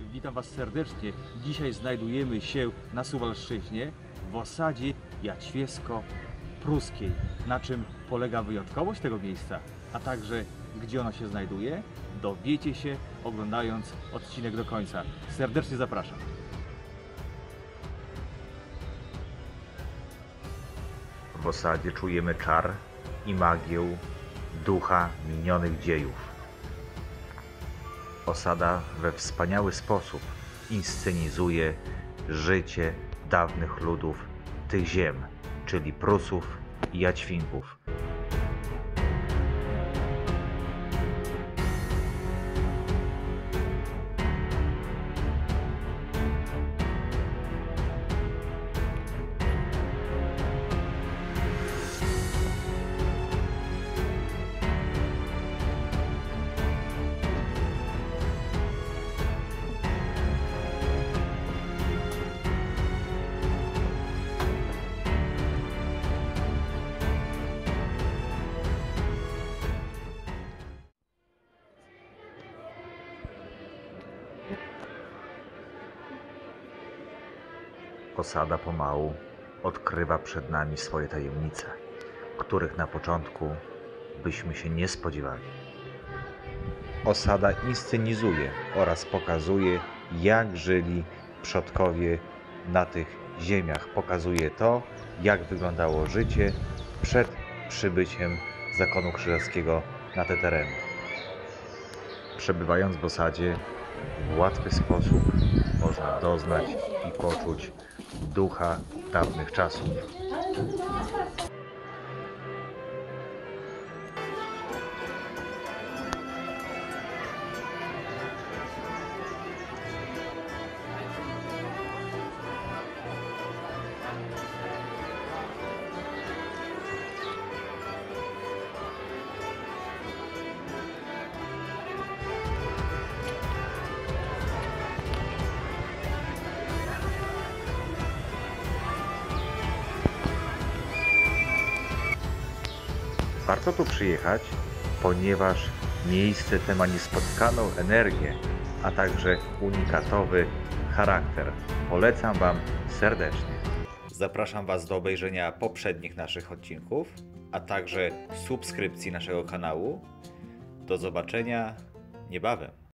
Witam Was serdecznie. Dzisiaj znajdujemy się na Suwalszczyźnie w osadzie Jaćwiesko-Pruskiej. Na czym polega wyjątkowość tego miejsca, a także gdzie ona się znajduje, dowiecie się oglądając odcinek do końca. Serdecznie zapraszam. W osadzie czujemy czar i magię ducha minionych dziejów. Osada we wspaniały sposób inscenizuje życie dawnych ludów tych ziem, czyli Prusów i Jaćwinków. Osada pomału odkrywa przed nami swoje tajemnice, których na początku byśmy się nie spodziewali. Osada inscenizuje oraz pokazuje, jak żyli przodkowie na tych ziemiach. Pokazuje to, jak wyglądało życie przed przybyciem zakonu krzyżackiego na te tereny. Przebywając w osadzie, w łatwy sposób można doznać i poczuć ducha dawnych czasów. Warto tu przyjechać, ponieważ miejsce te ma niespotykaną energię, a także unikatowy charakter. Polecam Wam serdecznie. Zapraszam Was do obejrzenia poprzednich naszych odcinków, a także subskrypcji naszego kanału. Do zobaczenia niebawem.